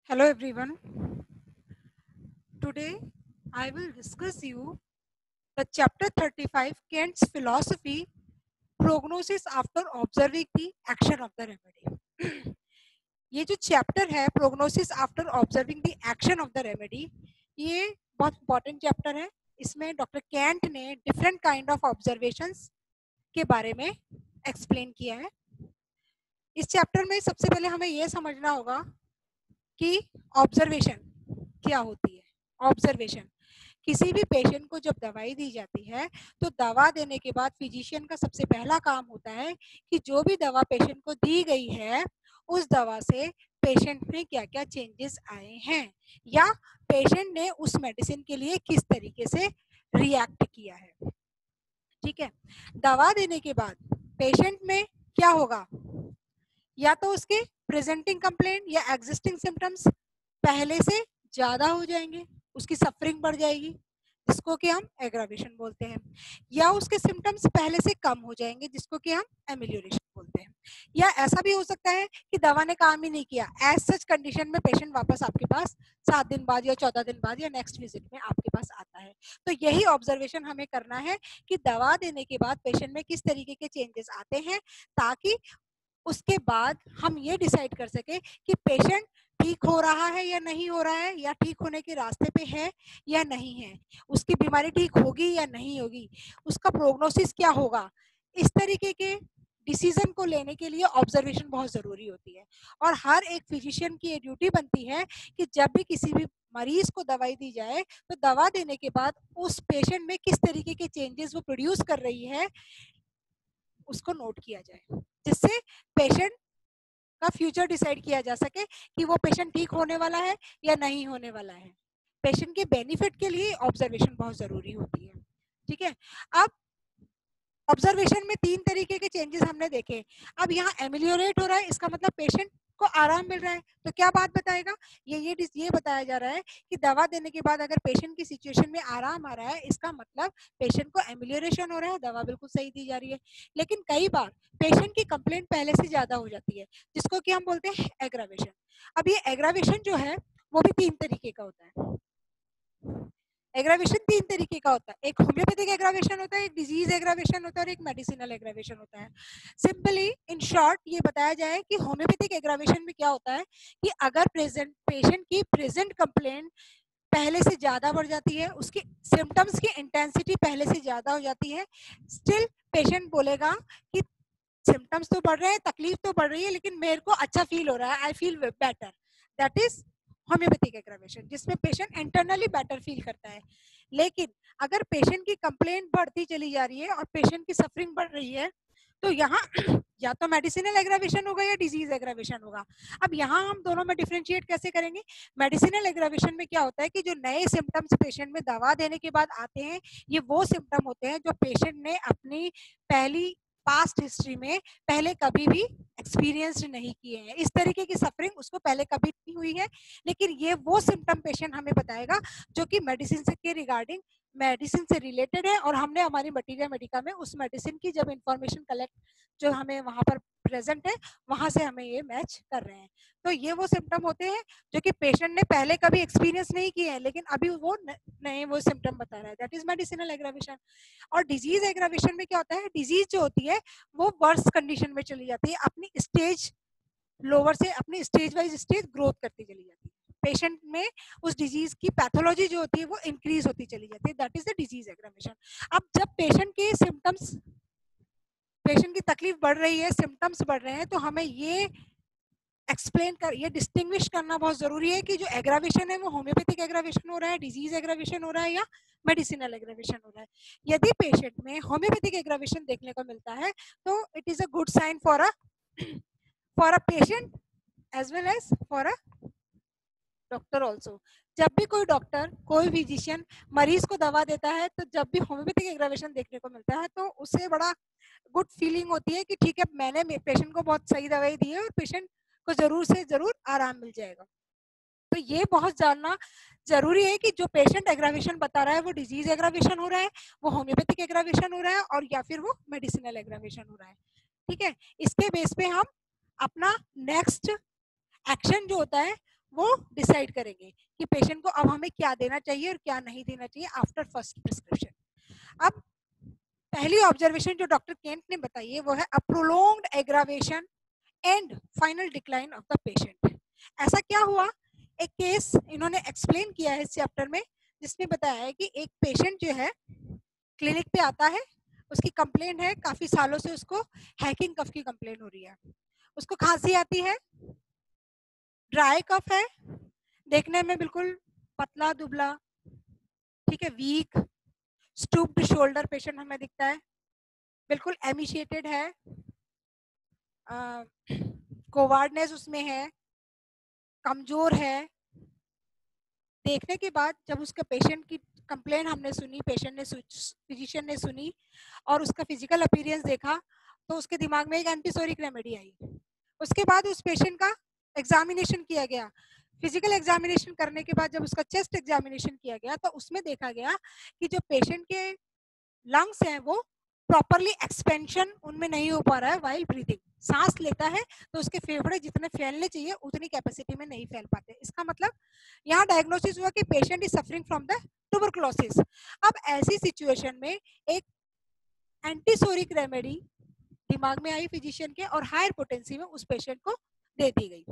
Hello everyone. Today I will discuss you the chapter 35 Kant's philosophy prognosis after observing the action of the remedy. ये जो chapter है prognosis after observing the action of the remedy, ये बहुत important chapter है. इसमें doctor Kent ने different kind of observations के बारे में एक्सप्लेन किया है. इस चैप्टर में सबसे पहले हमें ये समझना होगा कि ऑब्जर्वेशन क्या होती है. ऑब्जर्वेशन, किसी भी पेशेंट को जब दवाई दी जाती है तो दवा देने के बाद फिजिशियन का सबसे पहला काम होता है कि जो भी दवा पेशेंट को दी गई है उस दवा से पेशेंट में क्या क्या चेंजेस आए हैं या पेशेंट ने उस मेडिसिन के लिए किस तरीके से रिएक्ट किया है. ठीक है, दवा देने के बाद पेशेंट में क्या होगा, या तो उसके प्रेजेंटिंग कंप्लेंट या एग्जिस्टिंग सिम्टम्स पहले से ज्यादा हो जाएंगे, उसकी सफरिंग बढ़ जाएगी जिसको कि हम एग्रावेशन बोलते हैं, या उसके सिम्टम्स पहले से कम हो जाएंगे जिसको कि हम एमिलियोरेशन बोलते हैं. या ऐसा भी हो सकता है कि दवा ने काम ही नहीं किया, एज सच कंडीशन में पेशेंट वापस आपके पास 7 दिन बाद या 14 दिन बाद या नेक्स्ट विजिट में आपके पास आता है. तो यही ऑब्जर्वेशन हमें करना है कि दवा देने के बाद पेशेंट में किस तरीके के चेंजेस आते हैं, ताकि उसके बाद हम ये डिसाइड कर सके कि पेशेंट ठीक हो रहा है या नहीं हो रहा है, या ठीक होने के रास्ते पे है या नहीं है, उसकी बीमारी ठीक होगी या नहीं होगी, उसका प्रोग्नोसिस क्या होगा. इस तरीके के डिसीजन को लेने के लिए ऑब्जर्वेशन बहुत जरूरी होती है. और हर एक फिजिशियन की ये ड्यूटी बनती है कि जब भी किसी भी मरीज को दवाई दी जाए तो दवा देने के बाद उस पेशेंट में किस तरीके के चेंजेस वो प्रोड्यूस कर रही है उसको नोट किया जाए, जिससे पेशेंट का फ्यूचर डिसाइड किया जा सके कि वो पेशेंट ठीक होने वाला है या नहीं होने वाला है. पेशेंट के बेनिफिट के लिए ऑब्जर्वेशन बहुत जरूरी होती है. ठीक है, अब ऑब्जर्वेशन में 3 तरीके के चेंजेस हमने देखे. अब यहाँ एमिलियोरेट हो रहा है, इसका मतलब पेशेंट को आराम मिल रहा है. तो क्या बात बताएगा, ये बताया जा रहा है कि दवा देने के बाद अगर पेशेंट की सिचुएशन में आराम आ रहा है, इसका मतलब पेशेंट को एमिलियोरेशन हो रहा है, दवा बिल्कुल सही दी जा रही है. लेकिन कई बार पेशेंट की कंप्लेंट पहले से ज्यादा हो जाती है जिसको कि हम बोलते हैं एग्रावेशन. अब ये एग्रावेशन जो है वो भी 3 तरीके का होता है. एग्रावेशन 3 तरीके का होता है. एक होम्योपैथिक एग्रावेशन होता है, एक डिजीज एग्रावेशन होता है और एक मेडिसिनल एग्रावेशन होता है. सिंपली इन शॉर्ट ये बताया जाए कि होम्योपैथिक एग्रावेशन में क्या होता है कि अगर पेशेंट की प्रेजेंट कंप्लेंट पहले से ज्यादा बढ़ जाती है, उसकी सिम्टम्स की इंटेंसिटी पहले से ज्यादा हो जाती है, स्टिल पेशेंट बोलेगा कि सिम्टम्स तो बढ़ रहे हैं, तकलीफ तो बढ़ रही है, लेकिन मेरे को अच्छा फील हो रहा है, I feel better. That is homeopathic aggravation, जिसमें पेशेंट इंटरनली बेटर फील करता है. लेकिन अगर पेशेंट की कंप्लेंट बढ़ती चली जा रही है और पेशेंट की सफरिंग बढ़ रही है तो यहाँ या तो मेडिसिनल एग्रावेशन होगा या डिजीज एग्रावेशन होगा. अब यहाँ हम दोनों में डिफरेंशिएट कैसे करेंगे. मेडिसिनल एग्रावेशन में क्या होता है कि जो नए सिम्टम्स पेशेंट में दवा देने के बाद आते हैं, ये वो सिम्टम होते हैं जो पेशेंट ने अपनी पहली पास्ट हिस्ट्री में पहले कभी भी एक्सपीरियंस नहीं किए हैं. इस तरीके की सफरिंग उसको पहले कभी नहीं हुई है, लेकिन ये वो सिम्टम पेशेंट हमें बताएगा जो कि मेडिसिन से के रिगार्डिंग मेडिसिन से रिलेटेड है, और हमने हमारी मटीरिया मेडिका में उस मेडिसिन की जब इंफॉर्मेशन कलेक्ट जो हमें वहां पर प्रेजेंट है वहां से हमें ये मैच कर रहे हैं. तो ये वो सिम्टम होते हैं जो कि पेशेंट ने पहले कभी एक्सपीरियंस नहीं किए हैं, लेकिन अभी वो नए वो सिम्टम बता रहा है. That is medicinal aggravation. और डिजीज एग्रावेशन में क्या होता है, डिजीज जो होती है वो वर्स कंडीशन में चली जाती है, अपनी स्टेज लोअर से अपनी स्टेज वाइज स्टेज ग्रोथ करती चली जाती है. पेशेंट में उस डिजीज की पैथोलॉजी जो होती है वो इंक्रीज होती चली जाती है. That is the disease aggravation. अब जब पेशेंट के सिम्टम्स, पेशेंट की तकलीफ बढ़ रही है, सिम्टम्स बढ़ रहे हैं, तो हमें ये एक्सप्लेन कर, ये डिस्टिंग्विश करना बहुत जरूरी है कि जो एग्रावेशन है वो होम्योपैथिक एग्रावेशन हो रहा है, डिजीज एग्रावेशन हो रहा है या मेडिसिनल एग्रावेशन हो रहा है. यदि पेशेंट में होम्योपैथिक एग्रावेशन देखने को मिलता है तो it is a good sign for a patient as well as for a doctor also. जब भी कोई डॉक्टर कोई फिजिशियन मरीज को दवा देता है तो जब भी होम्योपैथिक एग्रावेशन देखने को मिलता है तो उससे बड़ा गुड फीलिंग होती है कि ठीक है, मैंने पेशेंट को बहुत सही दवाई दी है और पेशेंट को जरूर से जरूर आराम मिल जाएगा. तो ये बहुत जानना जरूरी है कि जो पेशेंट एग्रावेशन बता रहा है वो डिजीज एग्रावेशन हो रहा है, वो होम्योपैथिक एग्रावेशन हो रहा है, और या फिर वो मेडिसिनल एग्रावेशन हो रहा है. ठीक है, इसके बेस पे हम अपना नेक्स्ट एक्शन जो होता है वो डिसाइड करेंगे कि पेशेंट को अब हमें क्या देना चाहिए और क्या नहीं देना चाहिए आफ्टर फर्स्ट प्रिस्क्रिप्शन। अब पहली ऑब्जर्वेशन जो डॉक्टर केंट ने बताई है वो है a prolonged aggravation and final decline of the patient. ऐसा क्या हुआ, एक केस इन्होंने एक्सप्लेन किया है इस चैप्टर में, जिसमें बताया है कि एक पेशेंट जो है क्लिनिक पे आता है, उसकी कंप्लेंट है काफी सालों से उसको हैकिंग कफ की कंप्लेंट हो रही है, उसको खांसी आती है, ड्राई कफ है, देखने में बिल्कुल पतला दुबला, ठीक है, वीक, स्टूप्ड शोल्डर पेशेंट हमें दिखता है, बिल्कुल एमिशिएटेड है, कोवार्डनेस उसमें है, कमजोर है। देखने के बाद जब उसके पेशेंट की कंप्लेंट हमने सुनी, पेशेंट ने फिजिशियन ने सुनी और उसका फिजिकल अपीयरेंस देखा, तो उसके दिमाग में एक एंटीसोरिक रेमेडी आई। उसके बाद उस पेशेंट का एग्जामिनेशन किया गया। फिजिकल एग्जामिनेशन करने के बाद जब उसका चेस्ट एग्जामिनेशन किया गया तो उसमें देखा गया कि जो पेशेंट के लंग्स हैं वो प्रॉपरली एक्सपेंशन उनमें नहीं हो पा रहा है वाइल ब्रीथिंग। सांस लेता है तो उसके फेफड़े जितने फैलने चाहिए उतनी कैपेसिटी में नहीं फैल पाते। इसका मतलब यहाँ डायग्नोसिस हुआ कि patient is suffering from the tuberculosis. अब ऐसी सिचुएशन में एक एंटीसोरिक रेमेडी दिमाग में आई फिजिशियन के और हायर पोटेंसी में उस पेशेंट को दे दी गई।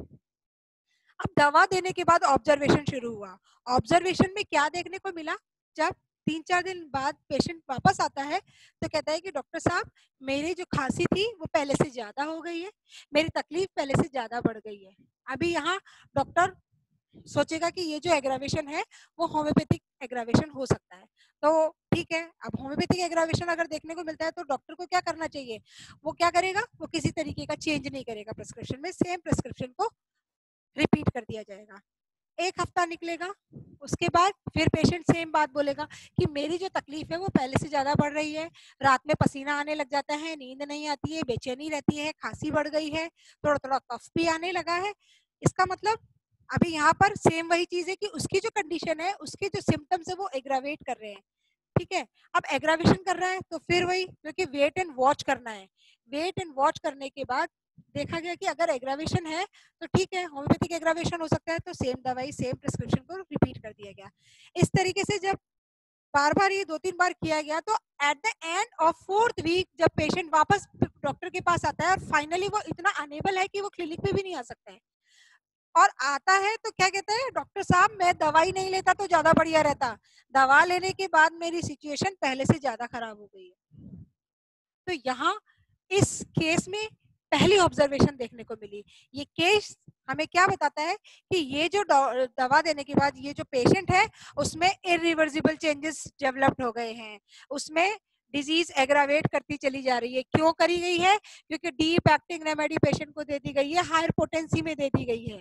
अब दवा देने के बाद ऑब्जर्वेशन शुरू हुआ। ऑब्जर्वेशन में क्या देखने को मिला, जब 3-4 दिन बाद पेशेंट वापस आता है तो कहता है कि डॉक्टर साहब मेरी जो खांसी थी वो पहले से ज्यादा हो गई है, मेरी तकलीफ पहले से ज्यादा बढ़ गई है। अभी यहाँ डॉक्टर सोचेगा कि ये जो एग्रावेशन है वो होम्योपैथिक एग्रावेशन हो सकता है, तो ठीक है। अब होम्योपैथिक एग्रावेशन अगर देखने को मिलता है तो डॉक्टर को क्या करना चाहिए, वो क्या करेगा, वो किसी तरीके का चेंज नहीं करेगा प्रिस्क्रिप्शन में, सेम प्रिस्क्रिप्शन को रिपीट कर दिया जाएगा। एक हफ्ता निकलेगा, उसके बाद फिर पेशेंट सेम बात बोलेगा कि मेरी जो तकलीफ है वो पहले से ज्यादा बढ़ रही है, रात में पसीना आने लग जाता है, नींद नहीं आती है, बेचैनी रहती है, खांसी बढ़ गई है, थोड़ा थोड़ा कफ भी आने लगा है। इसका मतलब अभी यहाँ पर सेम वही चीज है कि उसकी जो कंडीशन है, उसके जो सिम्टम्स है वो एग्रावेट कर रहे हैं, ठीक है। अब एग्रावेशन कर रहा है तो फिर वही, क्योंकि वेट एंड वॉच करना है, वेट एंड वॉच करने के बाद देखा गया कि अगर एग्रावेशन है तो ठीक है, होम्योपैथिक एग्रावेशन हो सकता है, तो सेम दवाई सेम प्रिस्क्रिप्शन को रिपीट कर दिया गया। इस तरीके से जब बार बार ये 2-3 बार किया गया तो at the end of 4th week जब पेशेंट वापस डॉक्टर के पास आता है और फाइनली वो इतना अनेबल है कि वो क्लिनिक पे भी नहीं आ सकता है, और आता है तो क्या कहता है, डॉक्टर साहब मैं दवाई नहीं लेता तो ज्यादा बढ़िया रहता, दवा लेने के बाद मेरी सिचुएशन पहले से ज्यादा खराब हो गई है। तो यहाँ इस केस में पहली ऑब्जर्वेशन देखने को मिली। ये केस हमें क्या बताता है कि ये जो दवा देने के बाद ये जो पेशेंट है उसमें इरिवर्सिबल चेंजेस डेवलप्ड हो गए हैं, उसमें डिजीज एग्रावेट करती चली जा रही है। क्यों करी गई है, क्योंकि डीप एक्टिंग रेमेडी पेशेंट को दे दी गई है, हायर पोटेंसी में दे दी गई है।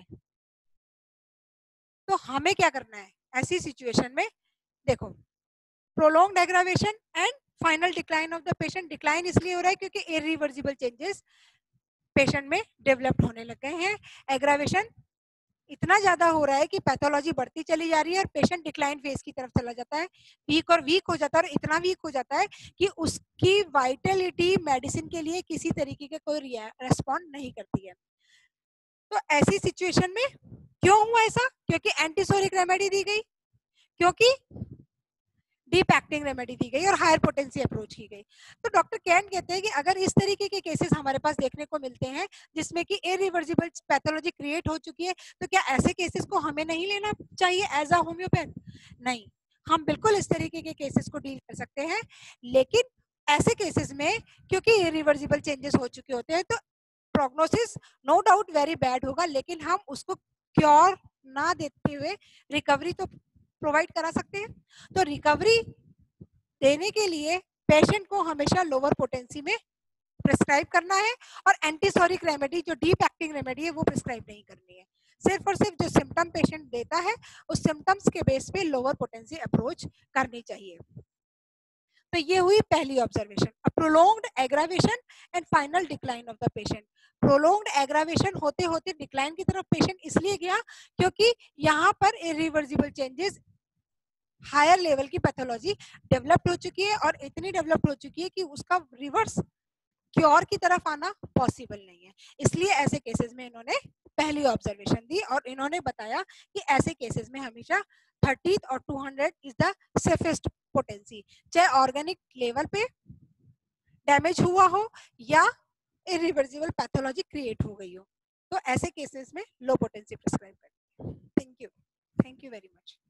तो हमें क्या करना है ऐसी सिचुएशन में, देखो prolonged aggravation and final decline of the patient. Decline इसलिए हो रहा है क्योंकि इरिवर्सिबल चेंजेस पेशेंट में डेवलप होने लग गए हैं, एग्रावेशन इतना ज्यादा हो रहा है कि पैथोलॉजी बढ़ती चली जा रही है और पेशेंट डिक्लाइन फेज की तरफ चला जाता है, वीक और वीक हो जाता है, और इतना वीक हो जाता है कि उसकी वाइटलिटी मेडिसिन के लिए किसी तरीके का कोई रेस्पॉन्ड नहीं करती है। तो ऐसी सिचुएशन में क्यों हुआ ऐसा, क्योंकि एंटीसोरिक रेमेडी दी गई, क्योंकि डीप एक्टिंग रेमेडी दी गई और हायर पोटेंसी अप्रोच की गई। तो डॉक्टर कैन कहते हैं कि अगर इस तरीके के केसेस हमारे पास देखने को मिलते हैं जिसमें कि इरिवर्सिबल पैथोलॉजी क्रिएट हो चुकी है, तो क्या ऐसे केसेस को हमें नहीं लेना चाहिए एज अ होम्योपैथ? नहीं, हम बिल्कुल इस तरीके के केसेस को डील कर सकते हैं, लेकिन ऐसे केसेस में क्योंकि इरिवर्सिबल चेंजेस हो चुके होते हैं तो prognosis no doubt very bad होगा, लेकिन हम उसको क्योर ना देते हुए रिकवरी तो प्रोवाइड करा सकते हैं। तो रिकवरी देने के लिए पेशेंट को हमेशा लोअर पोटेंसी में प्रिस्क्राइब करना है, और एंटीसोरिक रेमेडी जो डीप एक्टिंग रेमेडी है वो प्रिस्क्राइब नहीं करनी है। सिर्फ और सिर्फ जो सिम्टम पेशेंट देता है उस सिम्टम्स के बेस पे लोअर पोटेंसी अप्रोच करनी चाहिए। तो ये हुई पहली observation, a prolonged aggravation and final decline of the patient. Prolonged aggravation होते होते डिक्लाइन की तरफ पेशेंट इसलिए गया क्योंकि यहाँ पर इरिवर्सिबल चेंजेस, हायर लेवल की पैथोलॉजी डेवलप्ड हो चुकी है, और इतनी डेवलप्ड हो चुकी है कि उसका रिवर्स क्योर की तरफ आना पॉसिबल नहीं है। इसलिए ऐसे केसेस में इन्होंने पहली ऑब्जर्वेशन दी और इन्होंने बताया कि ऐसे केसेस में हमेशा 30 और 200 इज द सेफेस्ट पोटेंसी, चाहे ऑर्गेनिक लेवल पे डैमेज हुआ हो या इरिवर्सिबल पैथोलॉजी क्रिएट हो गई हो, तो ऐसे केसेस में लो पोटेंसी प्रिस्क्राइब करते हैं। Thank you very much.